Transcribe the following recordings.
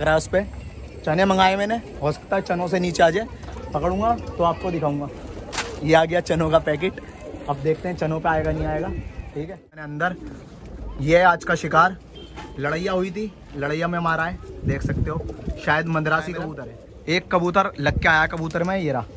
रहा उस पर चने मंगाए मैंने, हो सकता है चनों से नीचे आ जाए, पकड़ूंगा तो आपको दिखाऊंगा। ये आ गया चनों का पैकेट, अब देखते हैं चनों पे आएगा नहीं आएगा। ठीक है, मैंने अंदर ये है आज का शिकार, लड़ैया हुई थी, लड़ैया में मारा है, देख सकते हो, शायद मद्रासी कबूतर है। एक कबूतर लग के आया कबूतर में, ये रहा,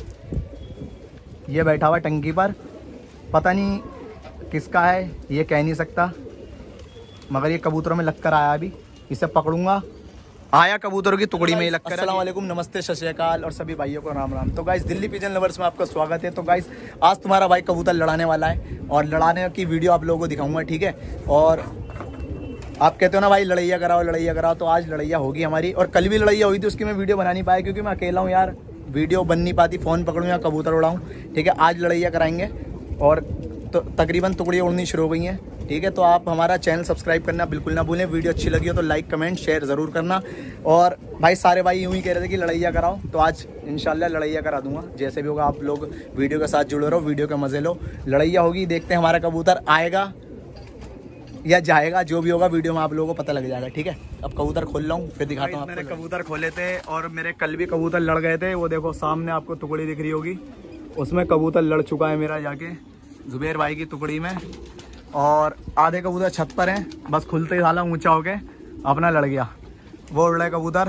ये बैठा हुआ टंकी पर, पता नहीं किसका है, ये कह नहीं सकता, मगर ये कबूतरों में लग कर आया। अभी इसे पकड़ूंगा, आया कबूतरों की टुकड़ी में ही लग कर। अस्सलाम वालेकुम, नमस्ते, सत श्री अकाल और सभी भाइयों को राम राम। तो गाइस दिल्ली पिजन लवर्स में आपका स्वागत है। तो गाइस आज तुम्हारा भाई कबूतर लड़ाने वाला है और लड़ाने की वीडियो आप लोगों को दिखाऊंगा। ठीक है, और आप कहते हो ना भाई लड़ैया कराओ, तो आज लड़ैया होगी हमारी। और कल भी लड़ैया हुई थी, उसकी मैं वीडियो बना नहीं पाया क्योंकि मैं अकेला हूँ यार, वीडियो बन नहीं पाती, फ़ोन पकड़ूँ या कबूतर उड़ाऊँ। ठीक है, आज लड़ैया कराएंगे और तो तकरीबन टुकड़ियाँ उड़नी शुरू हो गई हैं। ठीक है, तो आप हमारा चैनल सब्सक्राइब करना बिल्कुल ना भूलें। वीडियो अच्छी लगी हो तो लाइक कमेंट शेयर ज़रूर करना। और भाई सारे भाई यूँ ही कह रहे थे कि लड़ैया कराओ, तो आज इंशाल्लाह लड़ैया करा दूंगा। जैसे भी होगा आप लोग वीडियो के साथ जुड़े रहो, वीडियो के मज़े लो। लड़ैया होगी, देखते हैं हमारा कबूतर आएगा या जाएगा, जो भी होगा वीडियो में आप लोगों को पता लग जाएगा। ठीक है, अब कबूतर खोल रहा हूँ, फिर दिखाता हूँ। मैंने कबूतर खोले थे और मेरे कल भी कबूतर लड़ गए थे। वो देखो सामने आपको टुकड़ी दिख रही होगी, उसमें कबूतर लड़ चुका है मेरा जाके जुबेर भाई की टुकड़ी में। और आधे कबूतर छत पर हैं, बस खुलते ही साला ऊंचा हो गए अपना लड़ गया। वो उड़ रहे कबूतर,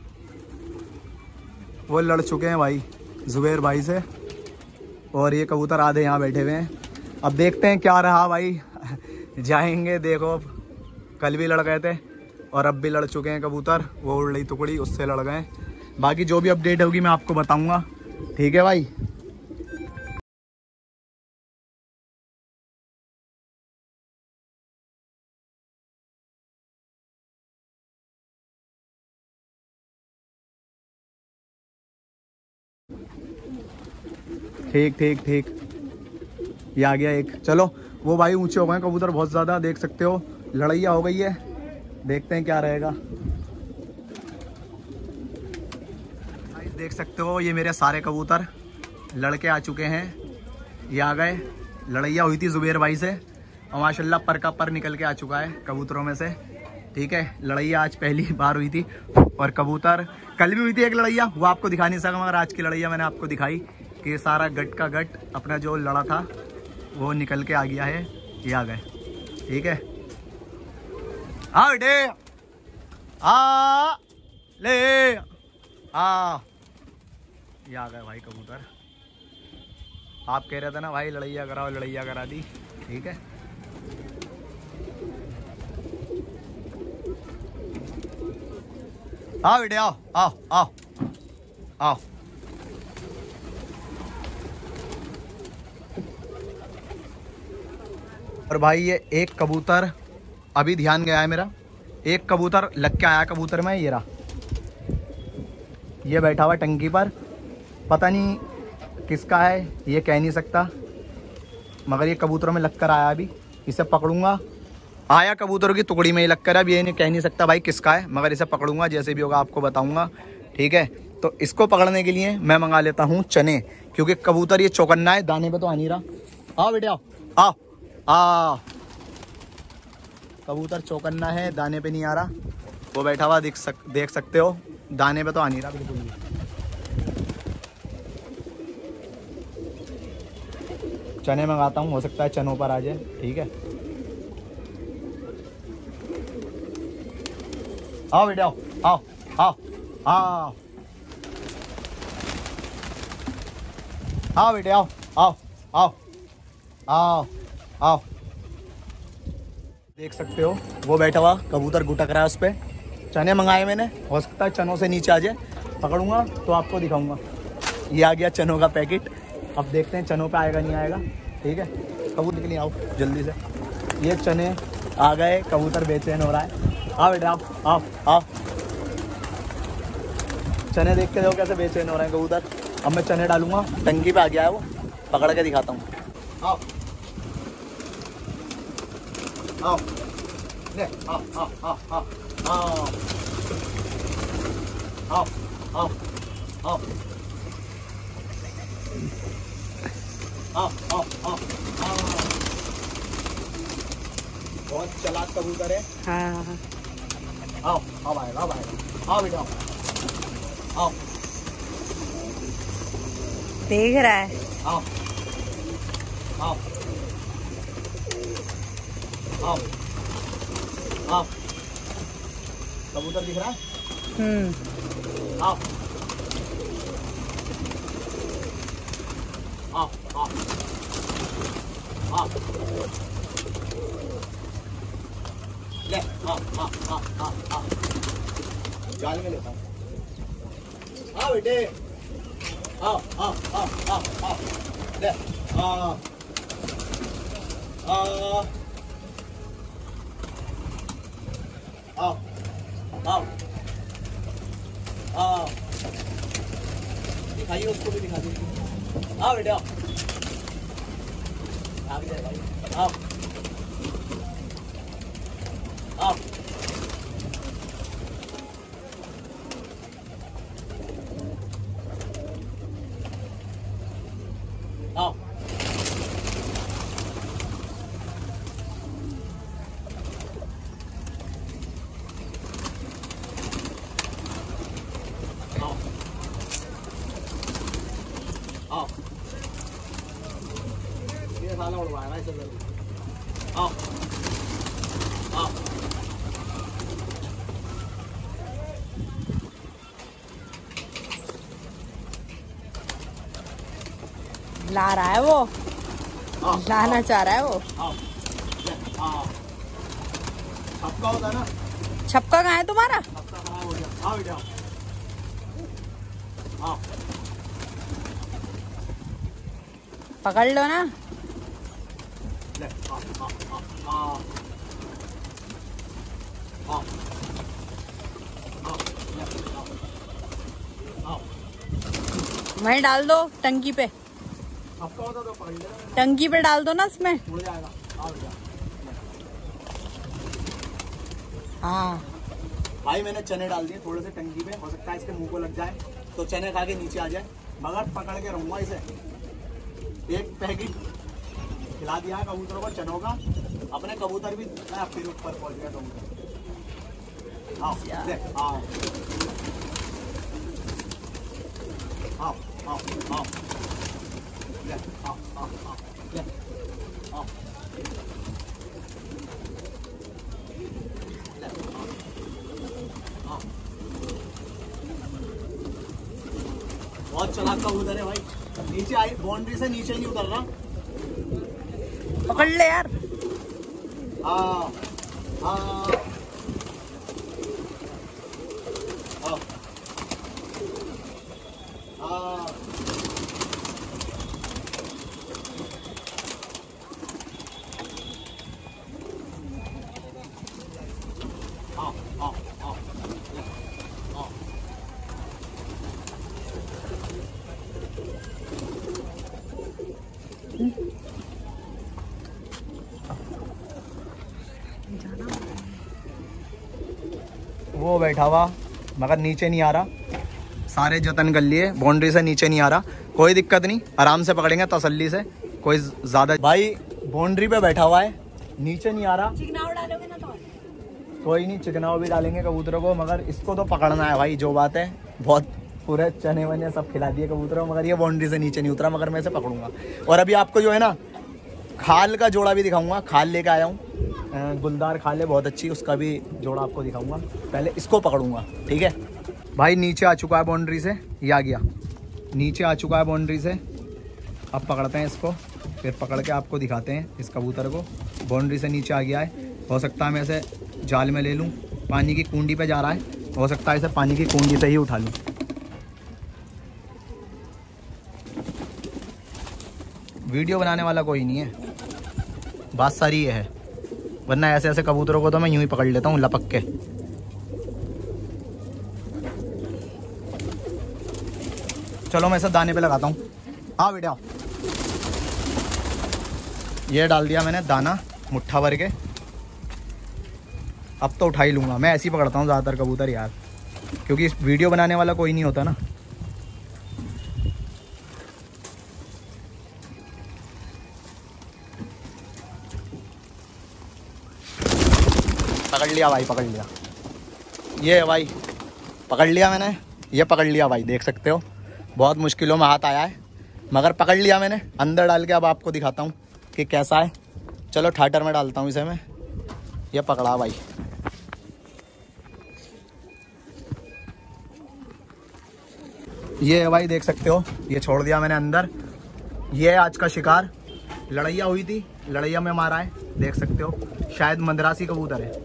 वो लड़ चुके हैं भाई जुबेर भाई से, और ये कबूतर आधे यहाँ बैठे हुए हैं। अब देखते हैं क्या रहा भाई, जाएंगे। देखो कल भी लड़ गए थे और अब भी लड़ चुके हैं कबूतर, वो उड़ रही टुकड़ी उससे लड़ गए। बाकी जो भी अपडेट होगी मैं आपको बताऊँगा। ठीक है भाई, ठीक ये आ गया एक। चलो वो भाई ऊंचे हो गए कबूतर बहुत ज़्यादा, देख सकते हो लड़ैया हो गई है। देखते हैं क्या रहेगा। देख सकते हो ये मेरे सारे कबूतर लड़के आ चुके हैं, ये आ गए। लड़ैया हुई थी जुबेर भाई से और माशाल्लाह पर का पर निकल के आ चुका है कबूतरों में से। ठीक है, लड़ैया आज पहली बार हुई थी और कबूतर कल भी हुई थी एक लड़ैया, वो आपको दिखा नहीं सका, मगर आज की लड़ैया मैंने आपको दिखाई कि सारा गट का गट अपना जो लड़ा था वो निकल के आ गया है। ये आ गए। ठीक है, आ बेटे आ ले आ, ये आ गए भाई कबूतर। आप कह रहे थे ना भाई लड़ैया कराओ, लड़ैया करा दी। ठीक है, आओ बेटे आओ आओ आओ आओ। और भाई ये एक कबूतर अभी ध्यान गया है मेरा, एक कबूतर लग के आया कबूतर में, ये रहा, ये बैठा हुआ टंकी पर, पता नहीं किसका है, ये कह नहीं सकता, मगर ये कबूतरों में लग कर आया। अभी इसे पकड़ूंगा, आया कबूतरों की टुकड़ी में ही लग कर। अब ये नहीं कह नहीं सकता भाई किसका है, मगर इसे पकड़ूंगा, जैसे भी होगा आपको बताऊंगा। ठीक है, तो इसको पकड़ने के लिए मैं मंगा लेता हूँ चने, क्योंकि कबूतर ये चौकन्ना है, दाने पे तो आ नहीं रहा। आओ बेटे आओ आओ आ, कबूतर चौकन्ना है, दाने पे नहीं आ रहा। वो बैठा हुआ देख सकते हो, दाने पे तो आ नहीं रहा बिल्कुल भी। चने मंगाता हूँ, हो सकता है चनों पर आ जाए। ठीक है, आओ बेटे आओ आओ आओ आओ आओ बेटे आओ आओ आओ आओ आओ। देख सकते हो वो बैठा हुआ कबूतर गुटक रहा है उस पर। चने मंगाए मैंने, हो सकता है चनों से नीचे आ जाए, पकड़ूंगा तो आपको दिखाऊंगा। ये आ गया चनों का पैकेट, अब देखते हैं चनों पे आएगा नहीं आएगा। ठीक है, कबूतर के लिए आओ जल्दी से। ये चने आ गए, कबूतर बेचैन हो रहा है। आओ बेटा आओ आओ आओ। चने देख के देखो कैसे बेचैन हो रहे हैं कबूतर। अब मैं चने डालूंगा, टंकी पे आ गया है वो, पकड़ के दिखाता हूँ। आओ आओ ले आओ आओ आओ आओ आओ आओ आओ आओ आओ आओ आओ आओ। बहुत चालाक कबूतर है। हाँ आओ अब आएगा अब आएगा। आओ बेटा आओ। देख रहा है। आओ आओ आओ आओ। कबूतर दिख रहा है? आओ आओ आओ आओ। ले आओ आओ आओ आओ आओ। जाल में लेता हूँ। आओ बेटे आओ आओ आओ आओ आओ। ले आओ आओ आओ आओ आओ। दिखाइए उसको भी दिखा दीजिए। आओ बेटे आओ। आगे जाए भाई। आओ आओ आओ। आओ ये साला उड़वाएगा इसे जल्दी। आओ आओ ला रहा है वो, लाना चाह रहा है वो। आओ आओ। छक्का होता है ना? छक्का कहाँ है तुम्हारा? छक्का कहाँ हो गया? आओ बेटा आओ। पकड़ लो ना। ले आओ आओ आओ आओ आओ आओ आओ। वहीं डाल दो टंकी पे, छक्का होता तो पकड़ लेना। टंकी पे डाल दो ना इसमें। उड़ जाएगा। आओ बेटा। हाँ भाई मैंने चने डाल दिए थोड़े से टंकी पे, हो सकता है इसके मुंह को लग जाए तो चने खा के नीचे आ जाए, मगर पकड़ के रहूंगा इसे। एक पैकेट खिला दिया है कबूतरों को चनों का। अपने कबूतर भी फिर ऊपर पहुंच गया कबूतर। आओ ले आओ आओ आओ आओ ले आओ आओ आओ ले आओ ले आओ। बहुत चालाक कबूतर है भाई। नीचे आई बाउंड्री से नीचे नहीं उतर रहा। पकड़ ले यार। हाँ हाँ हाँ हाँ। आओ आओ आओ आओ। वो बैठा हुआ मगर नीचे नहीं आ रहा। सारे जतन कर लिए, बाउंड्री से नीचे नहीं आ रहा। कोई दिक्कत नहीं, आराम से पकड़ेंगे तसल्ली से। कोई ज्यादा भाई बाउंड्री पे बैठा हुआ है, नीचे नहीं आ रहा। चिकनाव डालोगे ना तो कोई नहीं, चिकनाव भी डालेंगे कबूतरों को, मगर इसको तो पकड़ना है भाई। जो बात है, बहुत पूरे चने वने सब खिला दिए कबूतरों, मगर ये बाउंड्री से नीचे नहीं उतरा, मगर मैं इसे पकड़ूंगा। और अभी आपको जो है ना खाल का जोड़ा भी दिखाऊंगा। खाल लेके आया हूँ, गुलदार खाल है बहुत अच्छी, उसका भी जोड़ा आपको दिखाऊंगा। पहले इसको पकड़ूंगा, ठीक है भाई। नीचे आ चुका है बाउंड्री से, ये आ गया नीचे आ चुका है बाउंड्री से। अब पकड़ते हैं इसको, फिर पकड़ के आपको दिखाते हैं इस कबूतर को। बाउंड्री से नीचे आ गया है, हो सकता है मैं इसे जाल में ले लूँ। पानी की कुंडी पे जा रहा है, हो सकता है इसे पानी की कुंडी से ही उठा लूँ। वीडियो बनाने वाला कोई नहीं है, बात सारी ये है, वरना ऐसे ऐसे कबूतरों को तो मैं यूं ही पकड़ लेता हूँ लपक के। चलो मैं इसे दाने पे लगाता हूँ। हाँ बेटा, ये डाल दिया मैंने दाना मुट्ठा भर के। अब तो उठा ही लूँगा, मैं ऐसे ही पकड़ता हूँ ज़्यादातर कबूतर यार, क्योंकि वीडियो बनाने वाला कोई नहीं होता ना। पकड़ लिया भाई, पकड़ लिया। ये है भाई पकड़ लिया मैंने, ये पकड़ लिया भाई, देख सकते हो बहुत मुश्किलों में हाथ आया है, मगर पकड़ लिया मैंने। अंदर डाल के अब आपको दिखाता हूँ कि कैसा है। चलो ठाटर में डालता हूँ इसे मैं। ये पकड़ा भाई, ये है भाई, देख सकते हो, ये छोड़ दिया मैंने अंदर। ये है आज का शिकार, लड़ैया हुई थी, लड़ैया में मारा है, देख सकते हो, शायद मद्रासी कबूतर है।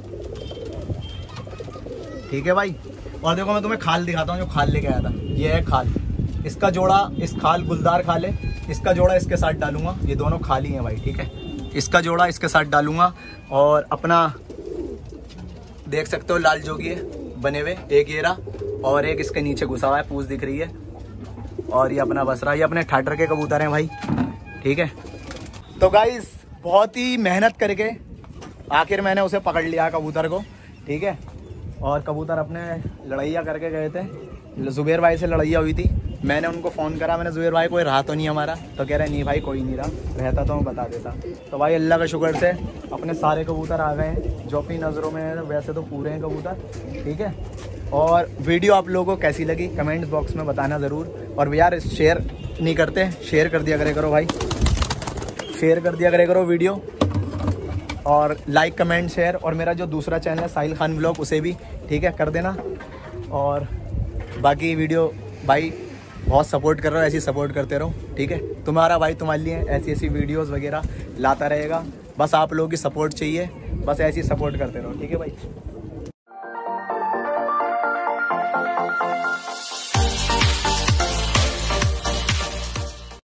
ठीक है भाई, और देखो मैं तुम्हें खाल दिखाता हूँ जो खाल लेके आया था। ये है खाल, इसका जोड़ा, इस खाल गुलदार खाल है, इसका जोड़ा इसके साथ डालूंगा। ये दोनों खाल ही हैं भाई, ठीक है, इसका जोड़ा इसके साथ डालूंगा। और अपना देख सकते हो लाल जोगी है बने हुए, एक ये रहा और एक इसके नीचे घुसा हुआ है, पूंछ दिख रही है। और ये अपना बसरा, ये अपने ठाटर के कबूतर हैं भाई, ठीक है। तो गाइस बहुत ही मेहनत करके आखिर मैंने उसे पकड़ लिया कबूतर को, ठीक है। और कबूतर अपने लड़ैया करके गए थे, जुबेर भाई से लड़ैया हुई थी। मैंने उनको फ़ोन करा, मैंने जुबेर भाई कोई रहा तो नहीं हमारा, तो कह रहे नहीं भाई कोई नहीं रहा, रहता तो मैं बता देता। तो भाई अल्लाह का शुक्र से अपने सारे कबूतर आ गए हैं जो अपनी नज़रों में है, वैसे तो पूरे हैं कबूतर, ठीक है। और वीडियो आप लोगों को कैसी लगी कमेंट बॉक्स में बताना ज़रूर। और यार शेयर नहीं करते, शेयर कर दिया करे करो भाई, शेयर कर दिया करे करो वीडियो, और लाइक कमेंट शेयर। और मेरा जो दूसरा चैनल है साहिल खान व्लॉग, उसे भी ठीक है कर देना। और बाकी वीडियो भाई बहुत सपोर्ट कर रहे हो, ऐसी सपोर्ट करते रहो, ठीक है। तुम्हारा भाई तुम्हारे लिए ऐसी ऐसी वीडियोस वगैरह लाता रहेगा, बस आप लोगों की सपोर्ट चाहिए, बस ऐसी सपोर्ट करते रहो, ठीक है भाई।